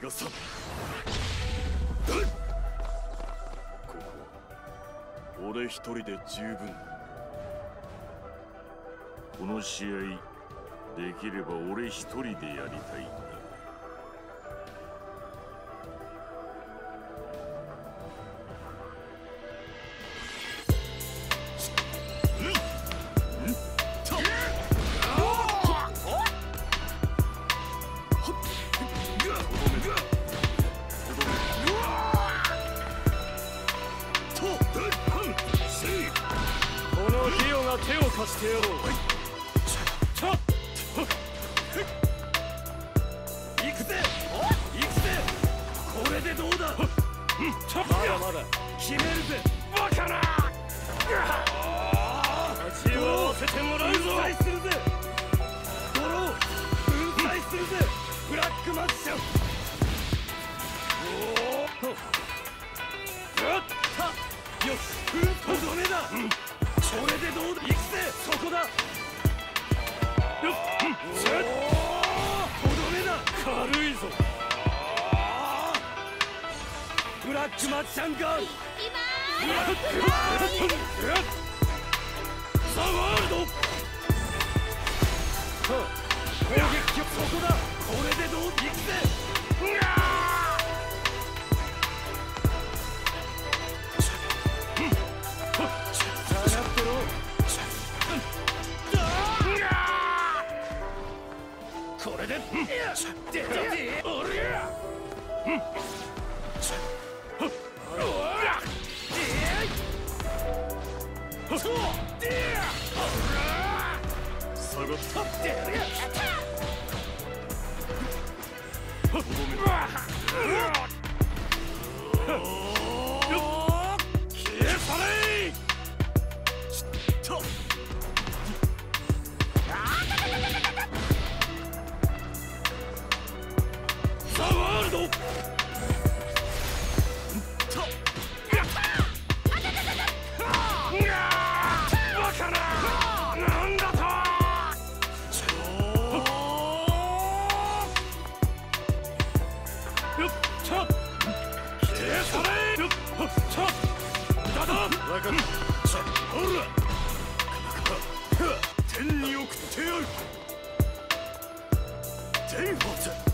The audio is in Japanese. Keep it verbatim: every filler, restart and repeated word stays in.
がさ。ここは俺一人で十分。 この試合できれば俺一人でやりたいんだ。 このヒオが手を貸してやろう。 行くぜ行くぜ。これでどうだ。まだまだ決めるぜバカな。 味を合わせてもらうぞ。 粉砕するぜドロー。粉砕するぜブラックマジシャン。おおやったよしとどめだ。これでどうだ。行くぜそこだ。よっとどめだ。 軽いぞ。 ブラックマジシャンガール。ブラックザワールド。攻撃そこだ。これでどう。行くぜ。うわこれで出ておりゃ。下がった消え去れ。ザワールド。バカな。なんだと。よっちょ消え去れ。よっちょだだ。分かった。ほら天に送ってやる。天発。